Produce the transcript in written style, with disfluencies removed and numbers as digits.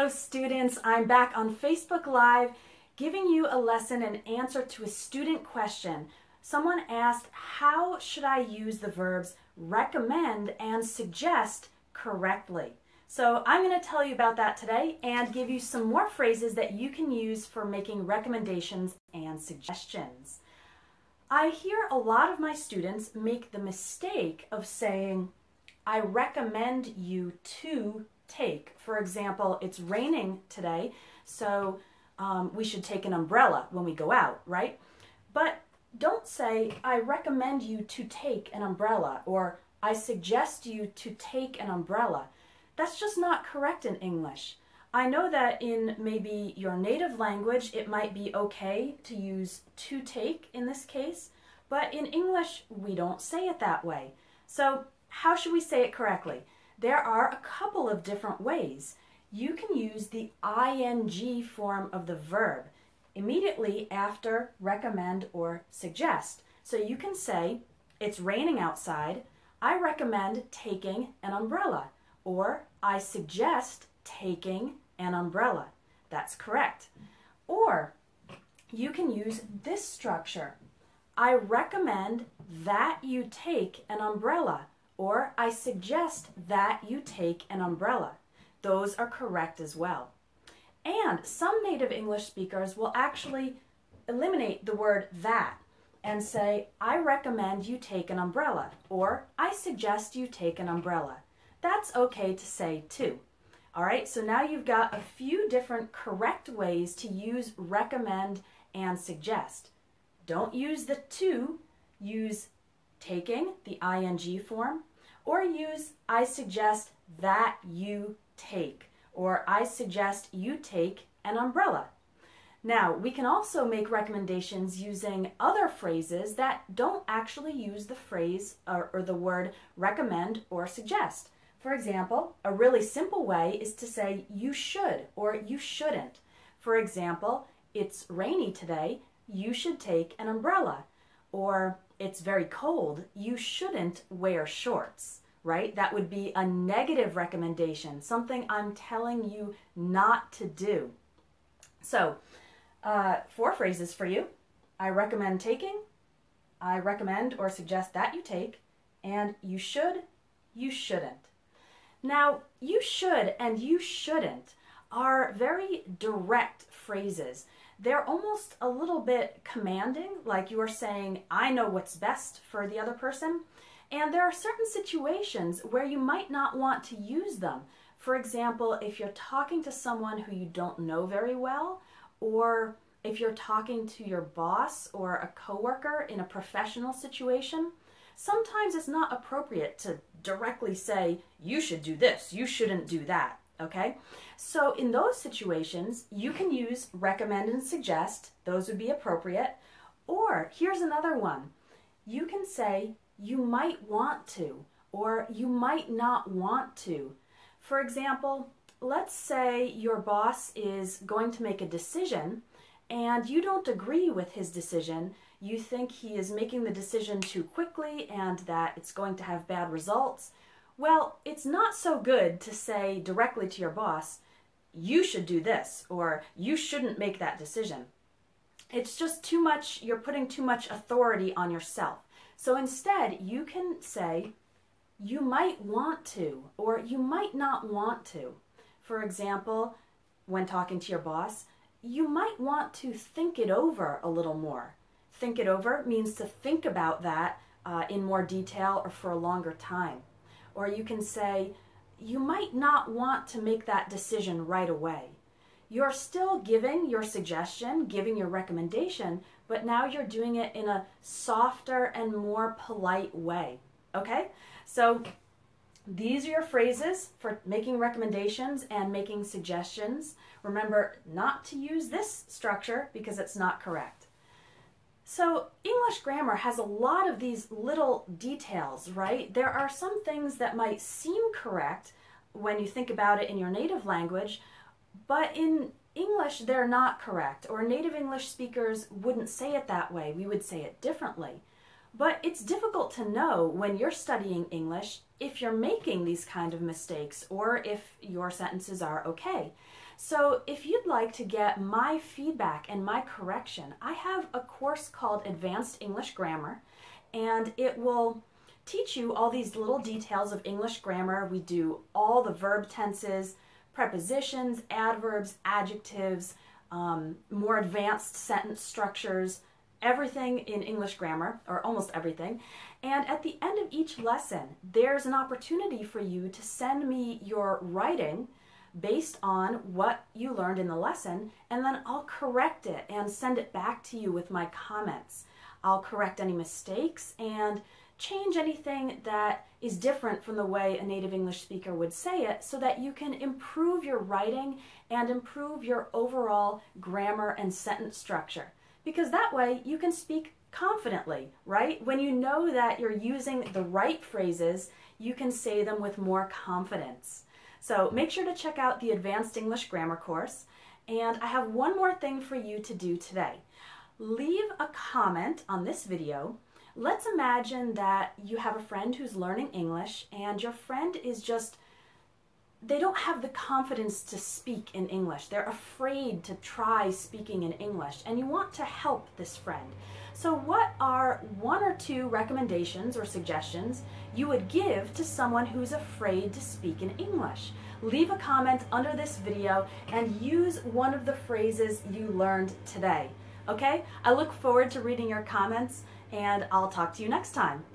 Hello students, I'm back on Facebook Live giving you a lesson in answer to a student question. Someone asked, how should I use the verbs recommend and suggest correctly? So I'm going to tell you about that today and give you some more phrases that you can use for making recommendations and suggestions. I hear a lot of my students make the mistake of saying, I recommend you to take. For example, it's raining today, so we should take an umbrella when we go out, right? But don't say, I recommend you to take an umbrella, or I suggest you to take an umbrella. That's just not correct in English. I know that in maybe your native language, it might be okay to use to take in this case, but in English, we don't say it that way. So how should we say it correctly? There are a couple of different ways. You can use the ing form of the verb immediately after recommend or suggest. So you can say, it's raining outside, I recommend taking an umbrella, or I suggest taking an umbrella. That's correct. Or you can use this structure. I recommend that you take an umbrella, or I suggest that you take an umbrella. Those are correct as well. And some native English speakers will actually eliminate the word that and say, I recommend you take an umbrella, or I suggest you take an umbrella. That's okay to say too. All right, so now you've got a few different correct ways to use recommend and suggest. Don't use the to, use taking, the ing form, or use I suggest that you take, or I suggest you take an umbrella. Now, we can also make recommendations using other phrases that don't actually use the phrase or the word recommend or suggest. For example, a really simple way is to say you should or you shouldn't. For example, it's rainy today, you should take an umbrella. Or it's very cold, you shouldn't wear shorts, right? That would be a negative recommendation, something I'm telling you not to do. So, 4 phrases for you. I recommend taking, I recommend or suggest that you take, and you should, you shouldn't. Now, you should and you shouldn't are very direct phrases. They're almost a little bit commanding, like you are saying, I know what's best for the other person. And there are certain situations where you might not want to use them. For example, if you're talking to someone who you don't know very well, or if you're talking to your boss or a coworker in a professional situation, sometimes it's not appropriate to directly say, you should do this, you shouldn't do that. Okay, so in those situations, you can use recommend and suggest. Those would be appropriate. Or here's another one. You can say you might want to, or you might not want to. For example, let's say your boss is going to make a decision and you don't agree with his decision. You think he is making the decision too quickly and that it's going to have bad results. Well, it's not so good to say directly to your boss, you should do this, or you shouldn't make that decision. It's just too much, you're putting too much authority on yourself. So instead, you can say, you might want to, or you might not want to. For example, when talking to your boss, you might want to think it over a little more. Think it over means to think about that in more detail or for a longer time. Or you can say, you might not want to make that decision right away. You're still giving your suggestion, giving your recommendation, but now you're doing it in a softer and more polite way. Okay? So these are your phrases for making recommendations and making suggestions. Remember not to use this structure because it's not correct. So English grammar has a lot of these little details, right? There are some things that might seem correct when you think about it in your native language, but in English they're not correct, or native English speakers wouldn't say it that way. We would say it differently. But it's difficult to know when you're studying English if you're making these kind of mistakes or if your sentences are okay. So if you'd like to get my feedback and my correction, I have a course called Advanced English Grammar, and it will teach you all these little details of English grammar. We do all the verb tenses, prepositions, adverbs, adjectives, more advanced sentence structures, everything in English grammar, or almost everything. And at the end of each lesson, there's an opportunity for you to send me your writing based on what you learned in the lesson, and then I'll correct it and send it back to you with my comments. I'll correct any mistakes and change anything that is different from the way a native English speaker would say it so that you can improve your writing and improve your overall grammar and sentence structure. Because that way you can speak confidently, right? When you know that you're using the right phrases, you can say them with more confidence. So make sure to check out the Advanced English Grammar course. And I have one more thing for you to do today. Leave a comment on this video. Let's imagine that you have a friend who's learning English and your friend is just, they don't have the confidence to speak in English. They're afraid to try speaking in English, and you want to help this friend. So what are one or two recommendations or suggestions you would give to someone who's afraid to speak in English? Leave a comment under this video and use one of the phrases you learned today. Okay? I look forward to reading your comments, and I'll talk to you next time.